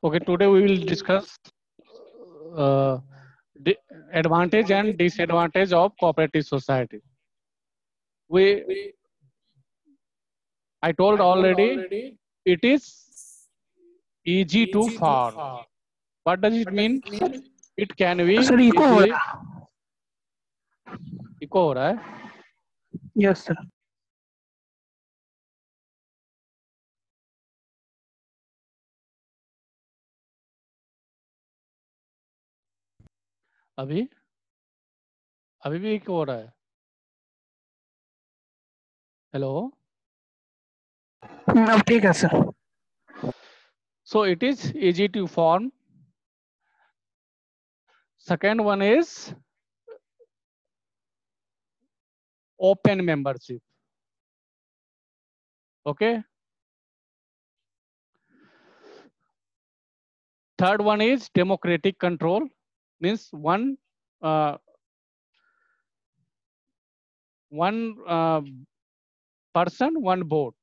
Okay, today we will discuss uh, the advantage and disadvantage of cooperative society. We, I told already, it is easy to form. What does it mean? It can be sir echo हो easily. रहा echo हो रहा है. Yes sir अभी अभी भी eco हो रहा है. हेलो. अब ठीक है sir So it is easy to form. Second one is open membership. Okay. Third one is democratic control. Means one person, one vote.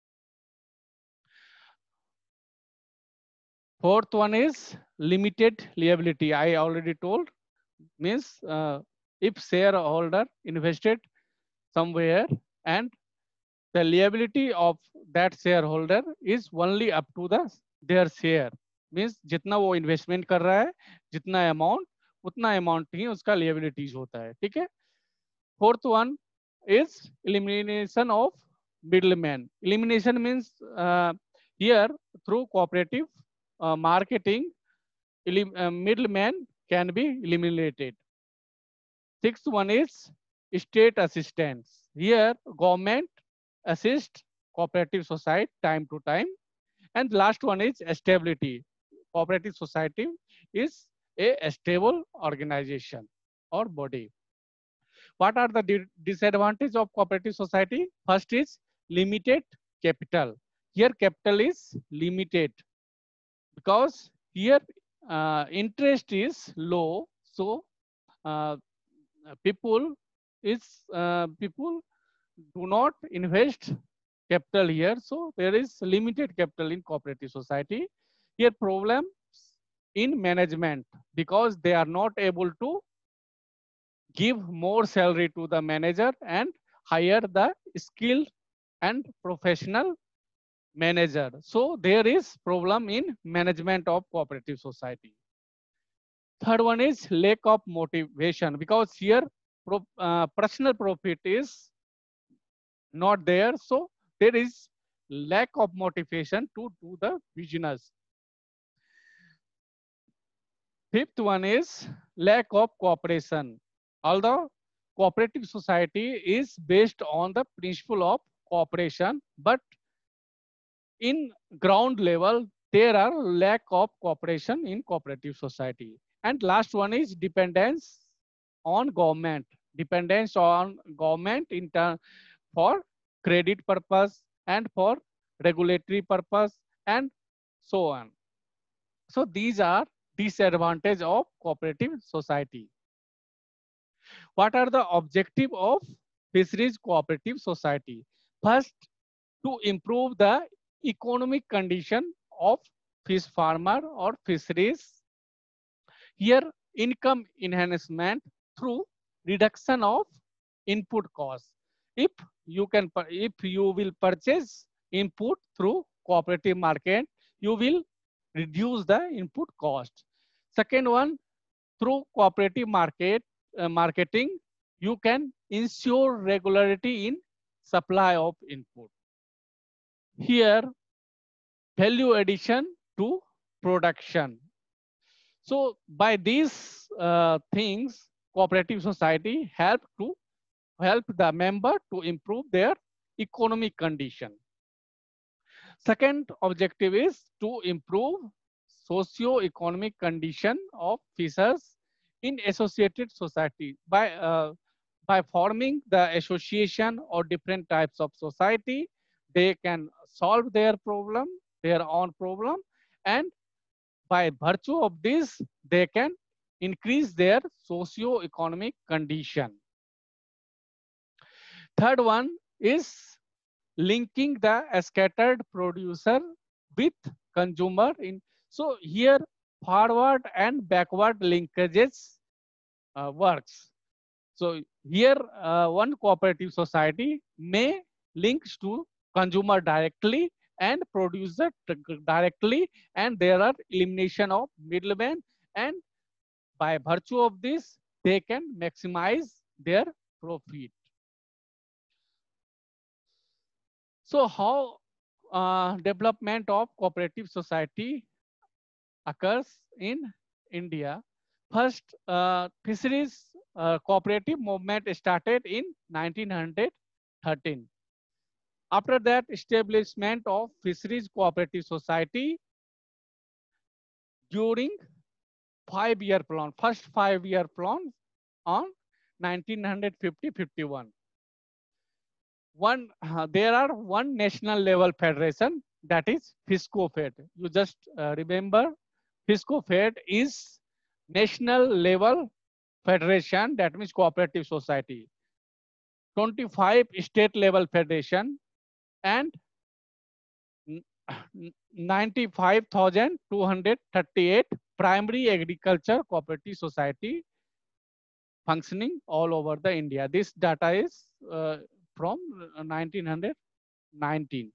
Fourth one is limited liability. I already told. Means if shareholder invested somewhere and the liability of that shareholder is only up to their share. Means जितना वो investment कर रहा है, जितना amount, उतना amount ही उसका liabilities होता है. ठीक है. Fourth one is elimination of middleman. Elimination means here through cooperative marketing, middleman can be eliminated. Sixth one is state assistance. Here government assist cooperative society time to time. And last one is stability. Cooperative society is a stable organization or body. What are the disadvantages of cooperative society? First is limited capital. Here capital is limited because here interest is low. So uh, people do not invest capital here. So there is limited capital in cooperative society. Here problems in management because they are not able to give more salary to the manager and hire the skilled and professional manager. So there is problem in management of cooperative society. Third one is lack of motivation because here personal profit is not there. So there is lack of motivation to do the business. Fifth one is lack of cooperation. Although cooperative society is based on the principle of cooperation, but in ground level, there are lack of cooperation in cooperative society. And last one is dependence on government. Dependence on government in turn for credit purpose and for regulatory purpose and so on. So these are disadvantage of cooperative society. What are the objective of fisheries cooperative society? First, to improve the economic condition of fish farmer or fisheries. Here, income enhancement through reduction of input cost. If you will purchase input through cooperative market, you will reduce the input cost. Second one, through cooperative marketing, you can ensure regularity in supply of input. Here, value addition to production. So by these things, cooperative society help the member to improve their economic condition. Second objective is to improve socio-economic condition of fishers in associated society by forming the association or different types of society. They can solve their own problem, and by virtue of this, they can increase their socio-economic condition. Third one is linking the scattered producer with consumer in So here forward and backward linkages works. So here one cooperative society may links to consumer directly and producer directly, and there are elimination of middlemen, and by virtue of this they can maximize their profit. So how development of cooperative society occurs in India? First, fisheries cooperative movement started in 1913. After that, establishment of fisheries cooperative society during 5-year plan, first 5-year plan on 1950-51. There are one national level federation, that is FISCOFED. You just remember, FISCOFED is national level federation, that means cooperative society. 25 state level federation and 95,238 primary agriculture cooperative society functioning all over the India. This data is from 1919.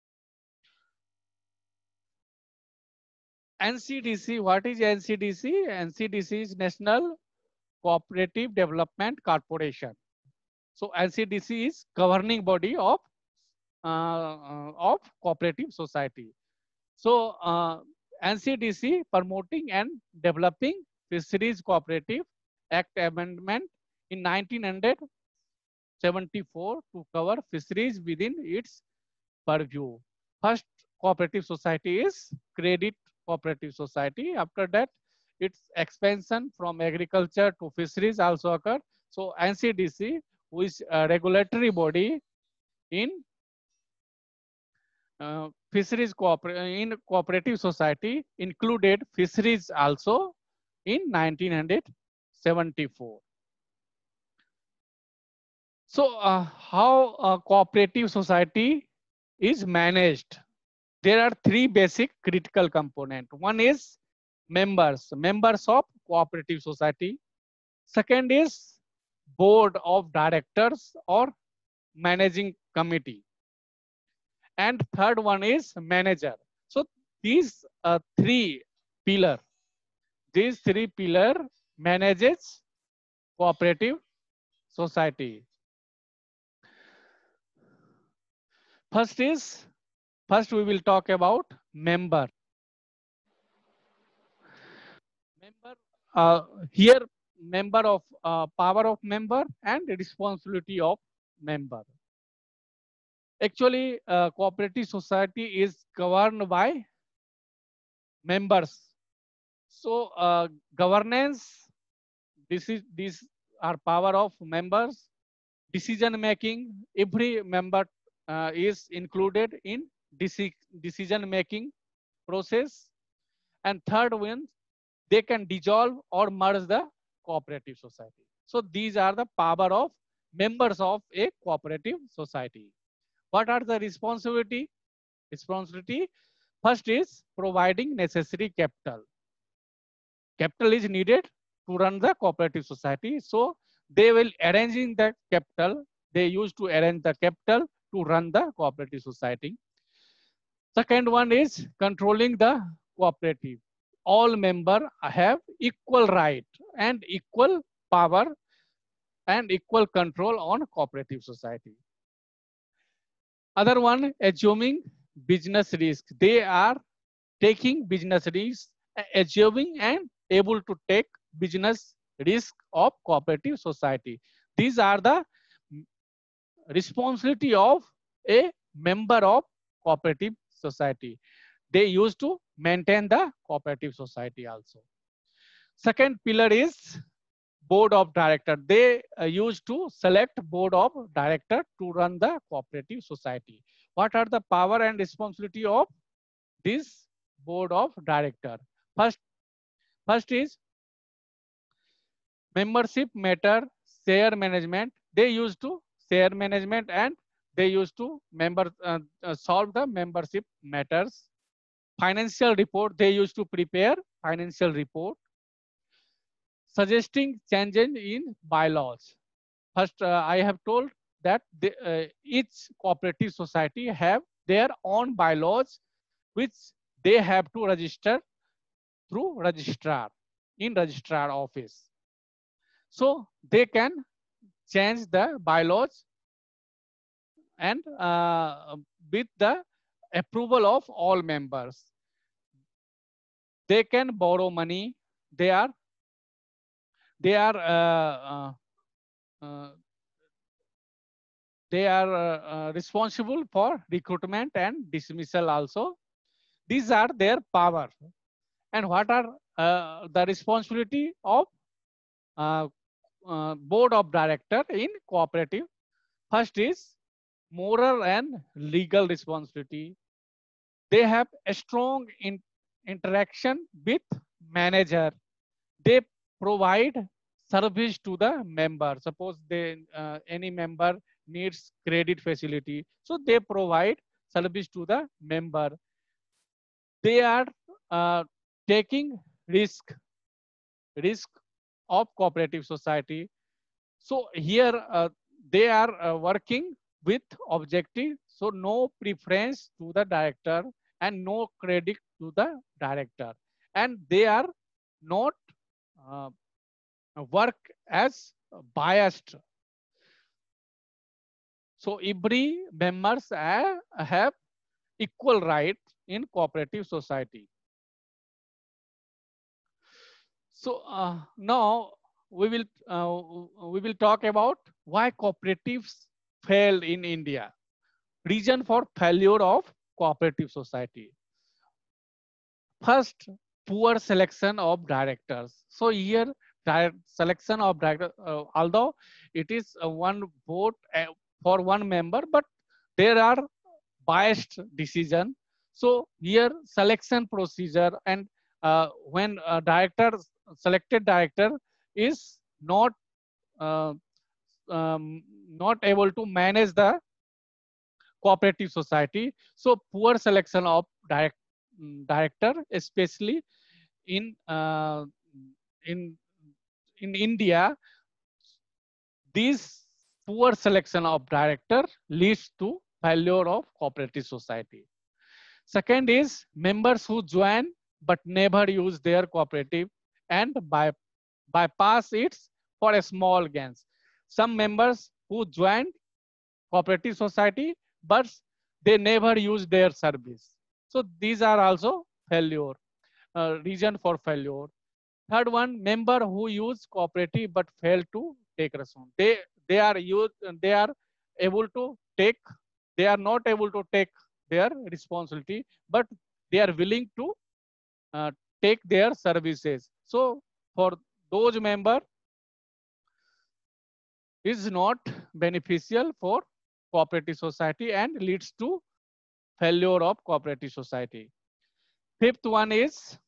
NCDC, what is NCDC? NCDC is National Cooperative Development Corporation. So NCDC is governing body of cooperative society. So NCDC promoting and developing Fisheries Cooperative Act Amendment in 1974 to cover fisheries within its purview. First cooperative society is Credit Cooperative Society. After that, its expansion from agriculture to fisheries also occurred. So NCDC, which is a regulatory body in fisheries cooperative society, included fisheries also in 1974. So how a cooperative society is managed? There are three basic critical components. One is members of cooperative society. Second is board of directors or managing committee. And third one is manager. So these three pillar manages cooperative society. First we will talk about member. Here member of power of member and responsibility of member. Actually, cooperative society is governed by members. So governance, these are power of members. Decision making, every member is included in decision making process. And third one, they can dissolve or merge the cooperative society. So these are the power of members of a cooperative society. What are the responsibility? First is providing necessary capital. Capital is needed to run the cooperative society. So they will arranging the capital. They used to arrange the capital to run the cooperative society. Second one is controlling the cooperative. All members have equal right and equal power and equal control on cooperative society. Other one, assuming business risk. They are taking business risks, assuming and able to take business risk of cooperative society. These are the responsibility of a member of cooperative society. They used to maintain the cooperative society also. Second pillar is board of director. They used to select board of director to run the cooperative society. What are the power and responsibility of this board of director? First is membership matter, share management. They used to share management and they used to solve the membership matters. financial report, they used to prepare financial report, suggesting changes in bylaws. First, I have told that each cooperative society have their own bylaws, which they have to register through registrar in registrar office. So they can change the bylaws and with the approval of all members. They can borrow money. They are they are uh, uh, they are responsible for recruitment and dismissal also. These are their power. And what are the responsibility of uh, board of director in cooperative? First is moral and legal responsibility. They have a strong interaction with manager. They provide service to the member. Suppose they any member needs credit facility, so they provide service to the member. They are uh, taking risk of cooperative society. So here they are working with objective. So no preference to the director and no credit to the director. And they are not uh, work as biased. So every members have equal right in cooperative society. So now we will talk about why cooperatives failed in India. Reason for failure of cooperative society. First, poor selection of directors. So here, selection of director, although it is one vote for one member, but there are biased decision. So here, selection procedure and when a director selected director is uh, not able to manage the cooperative society. So poor selection of director, especially in uh, in in India, this poor selection of director leads to failure of cooperative society. Second is members who join but never use their cooperative and bypass it for a small gains. Some members who joined cooperative society, but they never use their service. So these are also failure, reason for failure. Third one, member who use cooperative but fail to take responsibility. They are able to take, they are not able to take their responsibility, but they are willing to uh, take their services. So for those member is not beneficial for cooperative society and leads to failure of cooperative society. Fifth one is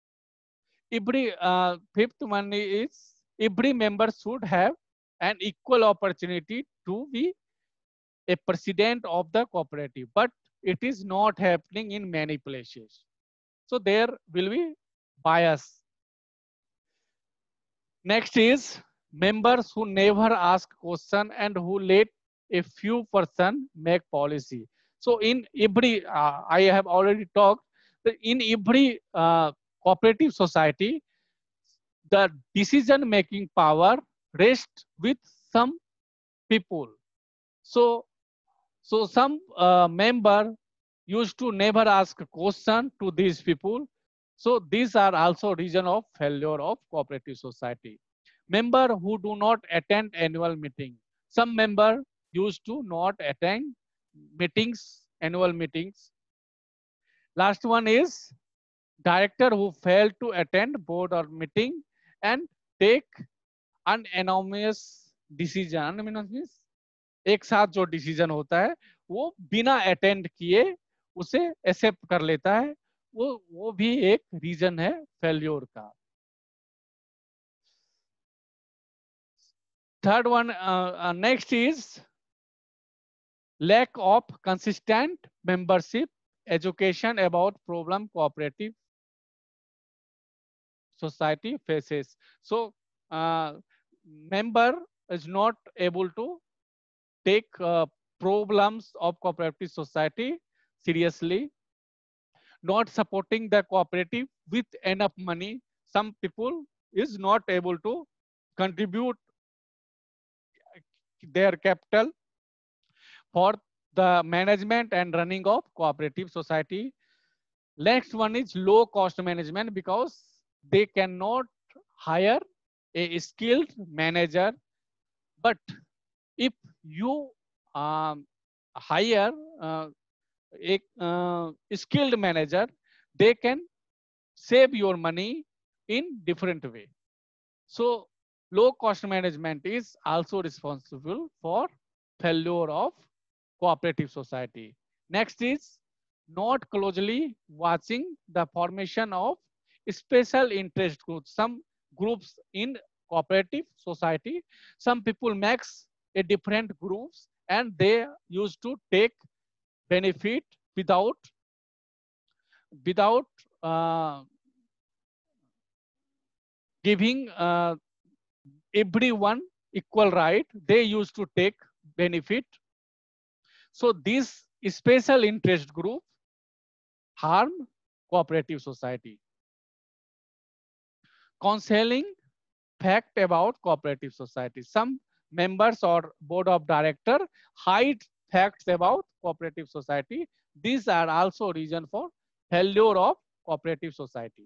every member should have an equal opportunity to be a president of the cooperative, but it is not happening in many places. So there will be bias. Next is members who never ask question and who let a few person make policy. So in every, I have already talked, that in every cooperative society, the decision making power rests with some people. So, so some member used to never ask a question to these people. So these are also reason of failure of cooperative society. Member who do not attend annual meeting. Some member used to not attend meetings, annual meetings. Last one is director who failed to attend board or meeting and take unanimous decision. Unanimous means एक साथ जो decision होता है वो बिना attend किए उसे accept कर लेता है, वो भी एक रीजन है फेल्योर का. Third one next is lack of consistent membership education about problem cooperative society faces. So member is not able to take problems of cooperative society seriously, not supporting the cooperative with enough money. Some people is not able to contribute their capital for the management and running of cooperative society. Next one is low cost management, because they cannot hire a skilled manager. But if you hire a skilled manager, they can save your money in different way. So low cost management is also responsible for failure of cooperative society. Next is not closely watching the formation of special interest groups. Some groups in cooperative society, some people makes a different groups and they used to take benefit without without uh, giving everyone equal right. They used to take benefit. So this special interest group harm cooperative society. Concealing fact about cooperative society. Some members or board of director hide facts about cooperative society. These are also reason for failure of cooperative society.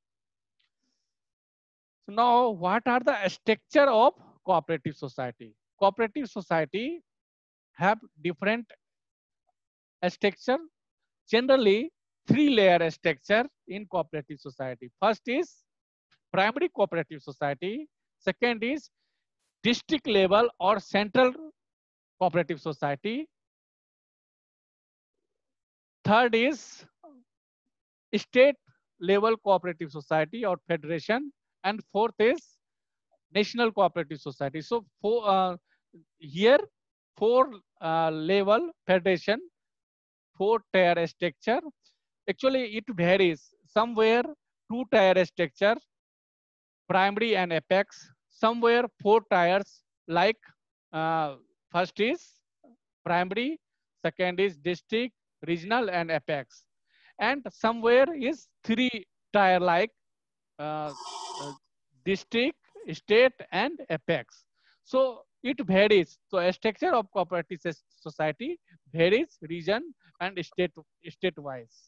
So now, what are the structure of cooperative society? Cooperative society have different structure. Generally, three-layer structure in cooperative society. First is primary cooperative society. Second is district level or central cooperative society. Third is state level cooperative society or federation. And fourth is national cooperative society. So here, four level federation, four tier structure. Actually, it varies. Somewhere two tier structure, primary and apex. Somewhere four tiers, like uh, first is primary, second is district, regional, and apex. And somewhere is three tier, like uh, uh, district, state, and apex. So it varies. So a structure of cooperative society varies region and state wise.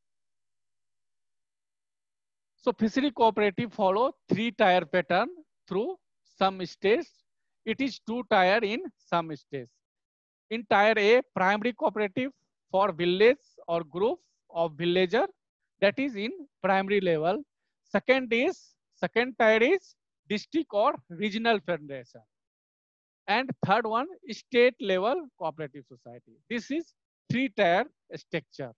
So fishery cooperative follow three tier pattern through some states. It is two tier in some states. In tier A, primary cooperative for village or group of villager, that is in primary level. Second tier is district or regional federation. And third one, state level cooperative society. This is three tier structure.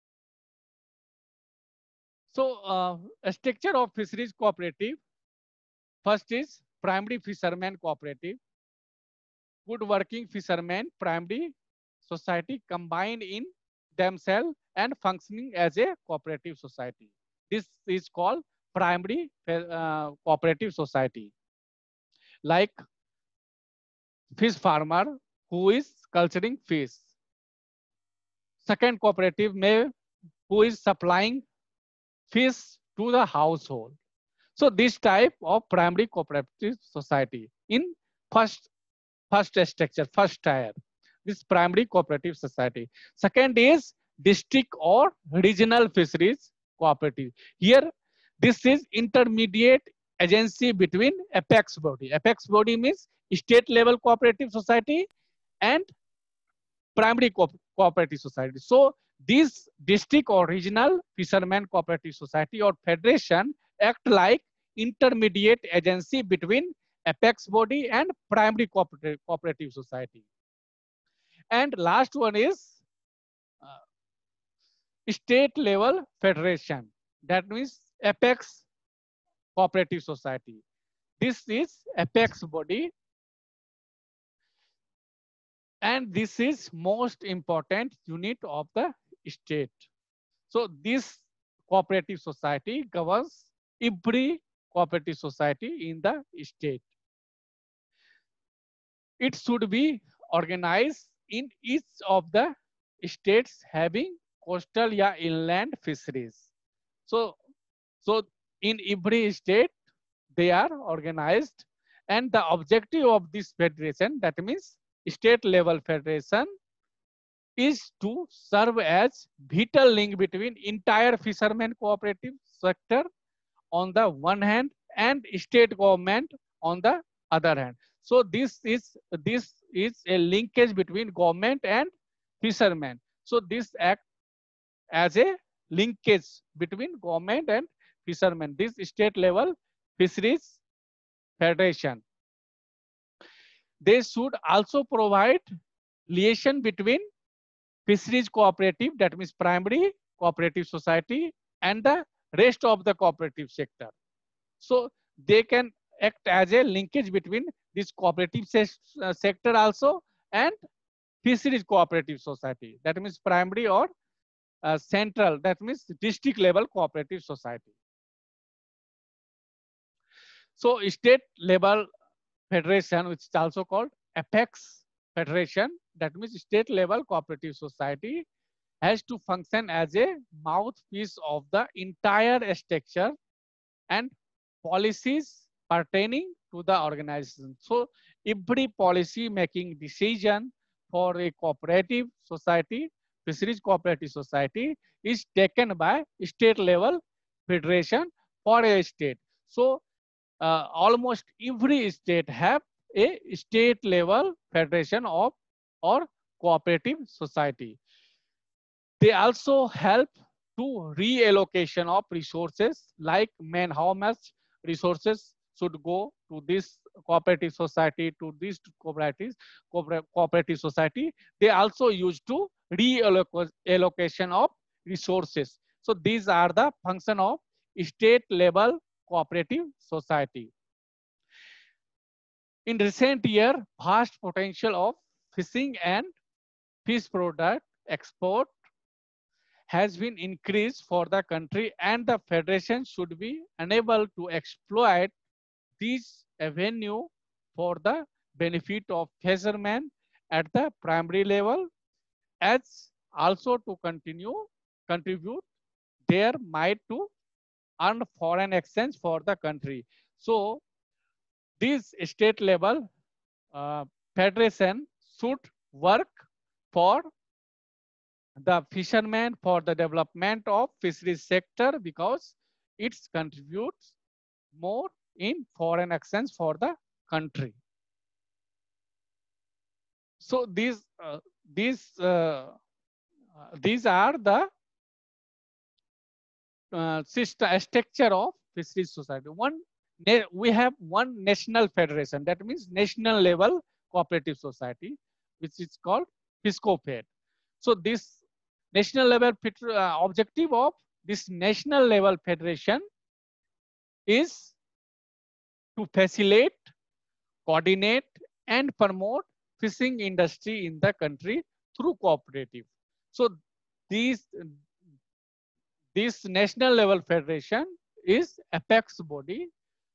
So a structure of fisheries cooperative. First is primary fisherman cooperative. Good working fishermen, primary society combined in themselves and functioning as a cooperative society. This is called primary cooperative society. Like fish farmer who is culturing fish. Second cooperative may who is supplying fish to the household. So this type of primary cooperative society in first structure, first tier, this primary cooperative society. Second is district or regional fisheries cooperative. Here, this is intermediate agency between apex body. Apex body means state level cooperative society and primary cooperative society. So this district or regional fishermen cooperative society or federation act like intermediate agency between apex body and primary cooperative society. And last one is state level federation. That means apex cooperative society. This is apex body, and this is most important unit of the state. So this cooperative society governs every cooperative society in the state. It should be organized in each of the states having coastal or inland fisheries. So, so in every state they are organized, and the objective of this federation, that means state level federation, is to serve as vital link between entire fishermen cooperative sector on the one hand and state government on the other hand. So this is a linkage between government and fishermen. So this act as a linkage between government and fishermen. This state level fisheries federation. They should also provide liaison between fisheries cooperative, that means primary cooperative society, and the rest of the cooperative sector. So they can act as a linkage between this cooperative sector also and fisheries cooperative society, that means primary or central, that means district level cooperative society. So state level federation, which is also called apex federation, that means state level cooperative society, has to function as a mouthpiece of the entire structure and policies pertaining to the organization. So every policy making decision for a cooperative society, fisheries cooperative society, is taken by state level federation for a state. So almost every state have a state level federation of or cooperative society. They also help to reallocation of resources, like how much resources should go to this cooperative society, to this cooperative society. They also use to reallocation of resources. So these are the function of state level cooperative society. In recent year, vast potential of fishing and fish product export has been increased for the country, and the federation should be unable to exploit this avenue for the benefit of fishermen at the primary level, as also to contribute their might to earn foreign exchange for the country. So this state level federation should work for the fishermen, for the development of fisheries sector, because it contributes more in foreign exchange for the country. So these are the structure of fisheries society. We have one national federation, that means national level cooperative society, which is called FISCOFED. So this national level objective of this national level federation is to facilitate, coordinate, and promote fishing industry in the country through cooperative. So this national level federation is apex body.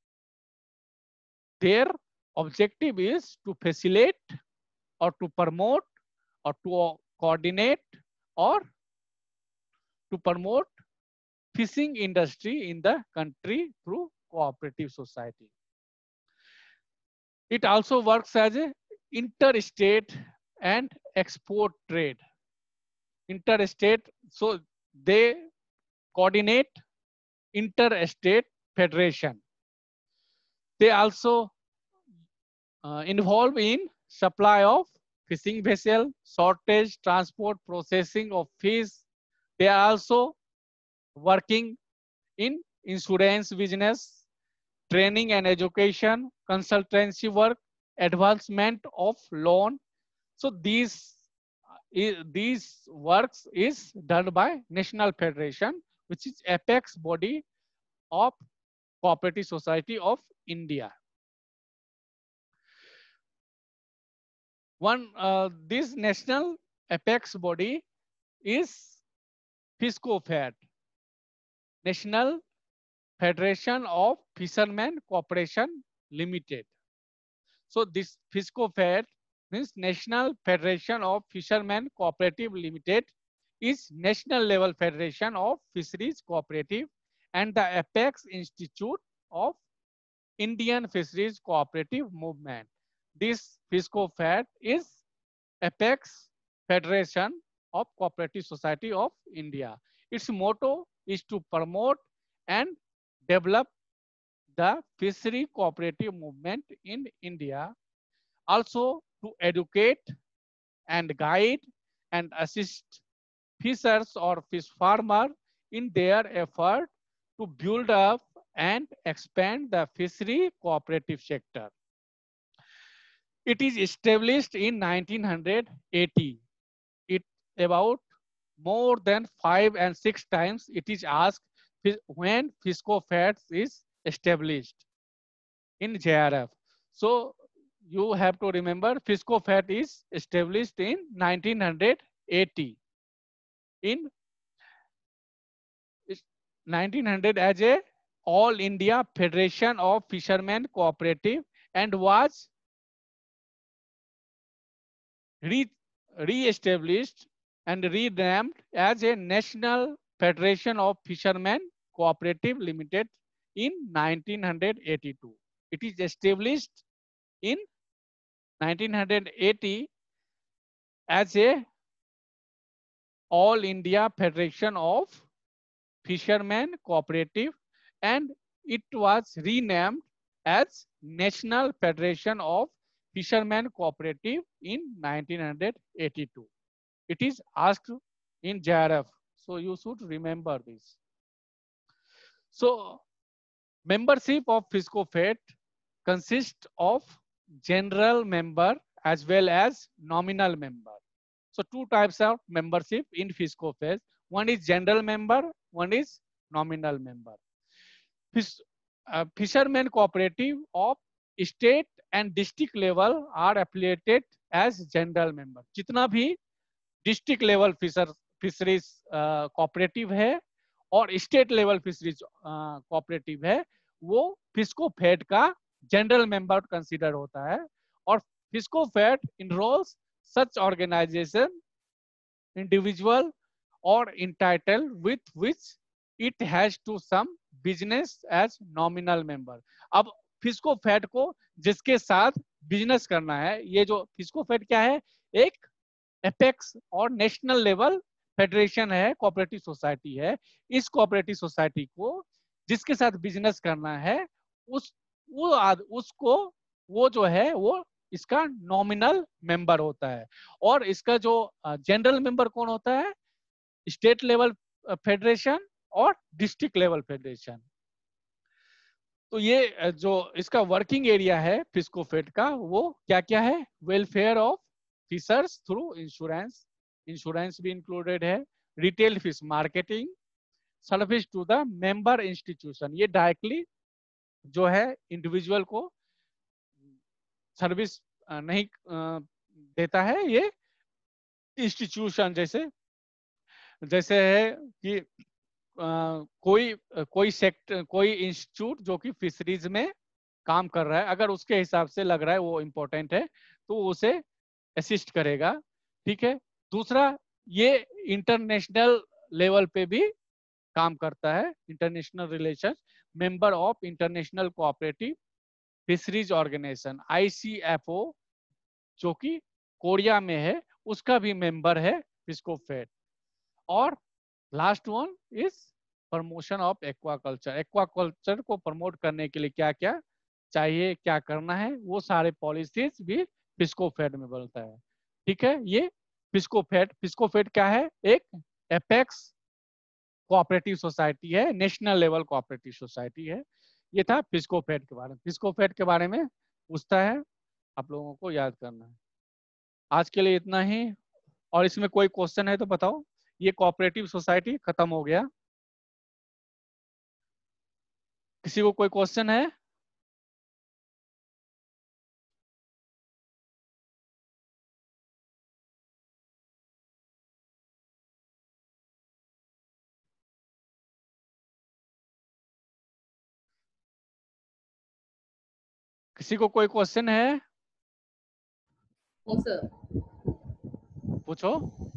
Their objective is to facilitate or to promote or to coordinate or to promote fishing industry in the country through cooperative society. It also works as a interstate and export trade. Interstate, so they coordinate interstate federation. They also involve in supply of fishing vessel, shortage, transport, processing of fish. They are also working in insurance business, training and education, consultancy work, advancement of loan. So these works is done by National Federation, which is apex body of Cooperative Society of India. This national apex body is FISCOFAT, National Federation of Fishermen Corporation Limited. So this FISCOFAT means National Federation of Fishermen Cooperative Limited is national level federation of fisheries cooperative and the apex institute of Indian fisheries cooperative movement. This FISCOFAT is apex federation of cooperative society of India. Its motto is to promote and develop the fishery cooperative movement in India, also to educate and guide and assist fishers or fish farmer in their effort to build up and expand the fishery cooperative sector. It is established in 1980. It about more than 5 and 6 times it is asked when FISCOFAT is established in JRF. So you have to remember FISCOFAT is established in 1980. In 1900 as a All India Federation of Fishermen Cooperative and was re-established and renamed as a National Federation of Fishermen Cooperative Limited in 1982. It is established in 1980 as a All India Federation of Fishermen Cooperative and it was renamed as National Federation of Fishermen Cooperative in 1982. It is asked in JRF, so you should remember this. So membership of FISCOFAT consists of general member as well as nominal member. So two types of membership in FISCOFAT. One is general member, one is nominal member. Fishermen cooperative of state and district level are affiliated as general member. जितना भी district level fisheries cooperative है और state level fisheries cooperative है वो FISCOFAT का general member consider होता है और FISCOFAT enrols such organisation individual or entitled with which it has to some business as nominal member. अब FISCOFAT को जिसके साथ बिजनेस करना है, ये जो FISCOFAT क्या है, एक एपेक्स और नेशनल लेवल फेडरेशन है, कोऑपरेटिव सोसाइटी है. इस कोऑपरेटिव सोसाइटी को जिसके साथ बिजनेस करना है उसको वो जो है वो इसका नॉमिनल मेंबर होता है और इसका जो जनरल मेंबर कौन होता है, स्टेट लेवल फेडरेशन और डिस्ट्रिक्ट लेवल फेडरेशन. तो ये जो इसका वर्किंग एरिया है FISCOFAT का वो क्या क्या है, welfare of fishers through insurance, insurance भी इंक्लूडेड है, retail fish marketing, service to the member institution, ये डायरेक्टली जो है इंडिविजुअल को सर्विस नहीं देता है, ये इंस्टीट्यूशन जैसे है कि कोई सेक्टर कोई इंस्टीट्यूट जो कि फिशरीज में काम कर रहा है, अगर उसके हिसाब से लग रहा है वो इम्पोर्टेंट है तो उसे असिस्ट करेगा. ठीक है. दूसरा ये इंटरनेशनल लेवल पे भी काम करता है, international relation, member of international cooperative fisheries organisation ICFO जो कि कोरिया में है, उसका भी मेंबर है FISCOFAT. और last one is promotion of aquaculture. Aquaculture को प्रमोट करने के लिए क्या क्या चाहिए, क्या करना है, वो सारे पॉलिसीज भी FISCOFAT में बनता है. ठीक है. ये FISCOFAT क्या है, एक एपेक्स कोऑपरेटिव सोसाइटी है, नेशनल लेवल कोऑपरेटिव सोसाइटी है. ये था FISCOFAT के बारे में. FISCOFAT के बारे में पूछता है, आप लोगों को याद करना है. आज के लिए इतना ही, और इसमें कोई क्वेश्चन है तो बताओ. ये कोऑपरेटिव सोसाइटी खत्म हो गया. किसी को कोई क्वेश्चन है? किसी को कोई क्वेश्चन है? नो सर, पूछो।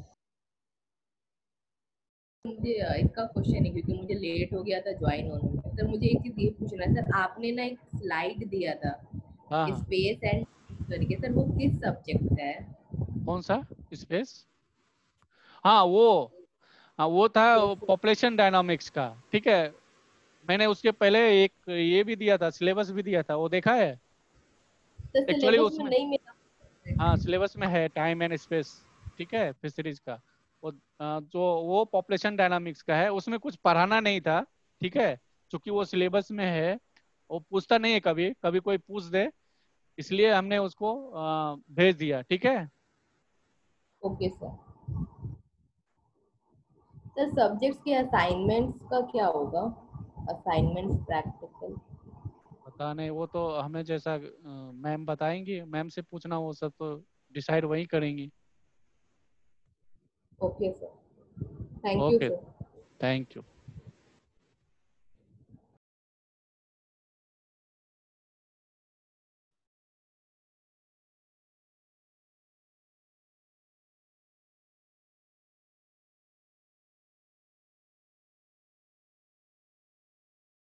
मुझे इसका क्वेश्चन है क्योंकि मुझे लेट हो गया था ज्वाइन होने में। सर मुझे एक चीज ये पूछना है सर, आपने ना एक स्लाइड दिया था हाँ हाँ, स्पेस एंड करके, सर वो किस सब्जेक्ट का है? कौन सा स्पेस? हाँ वो था पॉपुलेशन डायनामिक्स का। ठीक है, मैंने उसके पहले एक ये भी दिया था, सिलेबस भी दिया था, वो देखा है? सर एक्चुअली सिलेबस में उसमें, नहीं मिला। हाँ सिलेबस में है टाइम एंड स्पेस। ठीक है, फिशरीज का। वो जो वो पॉपुलेशन डायनामिक्स का है, उसमें कुछ पढ़ाना नहीं था। ठीक है, क्योंकि वो सिलेबस में है, वो पूछता नहीं है, कभी कभी कोई पूछ दे, इसलिए हमने उसको भेज दिया। ठीक है। Okay sir. सर सब्जेक्ट्स के असाइनमेंट्स का क्या होगा? Assignments practical. पता नहीं, वो तो हमें जैसा मैम बताएंगी, मैम से पूछना, वो सब तो डिसाइड वही करेंगी। Okay sir, thank you okay, sir. Thank you.